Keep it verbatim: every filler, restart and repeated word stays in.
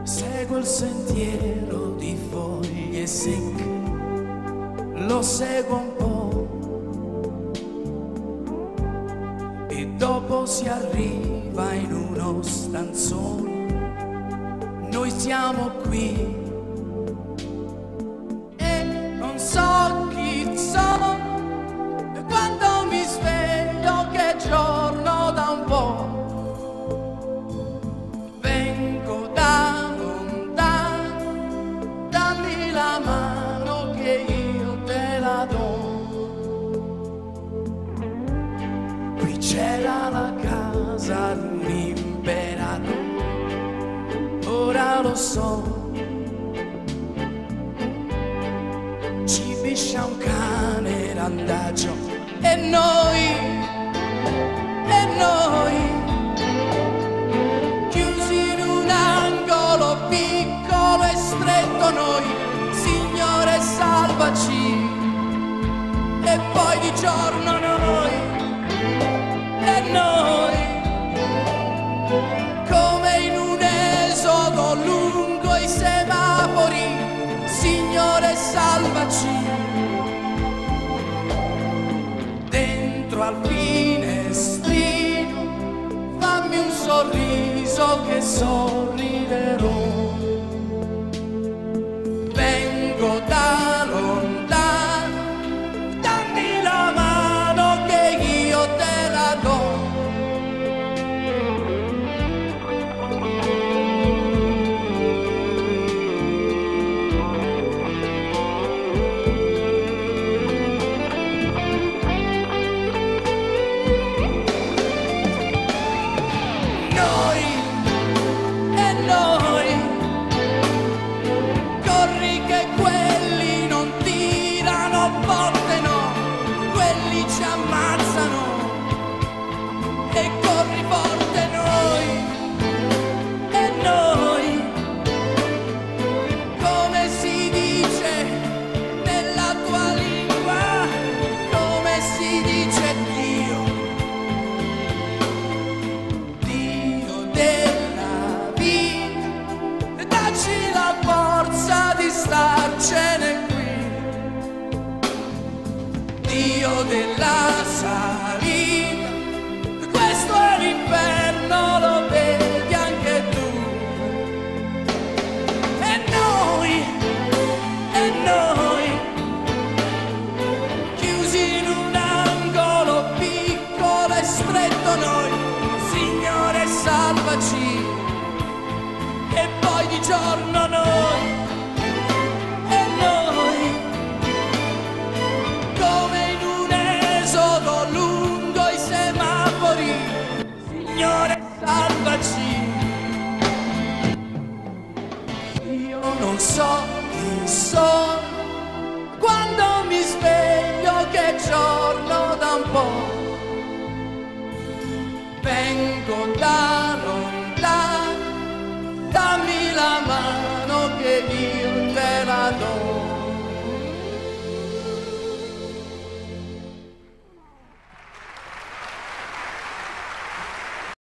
Seguo il sentiero di foglie secche, lo seguo un po' e dopo si arriva in uno stanzone. Noi siamo qui e non so chi sono, e quando mi sveglio che giorno da un po'. C'era la casa di un imperatore, ora lo so, ci piscia un cane randagio e noi, e noi, chiusi in un angolo piccolo e stretto noi, Signore salvaci, e poi di giorno noi. E noi, come in un esodo lungo i semafori, Signore salvaci, dentro al finestrino, fammi un sorriso che sorriderò. Vengo da lontano, dammi la mano che io te la do. Ci ammazzano e corri forte noi, e noi, come si dice nella tua lingua, come si dice Dio, Dio della vita, dacci la forza di starcene qui. Dio della salita, questo è l'inferno, lo vedi anche tu. E noi, e noi, chiusi in un angolo piccolo e stretto noi, Signore salvaci, e poi di giorno noi. Signore salvaci, io non so chi sono, quando mi sveglio che giorno da un po', vengo da lontano, dammi la mano che io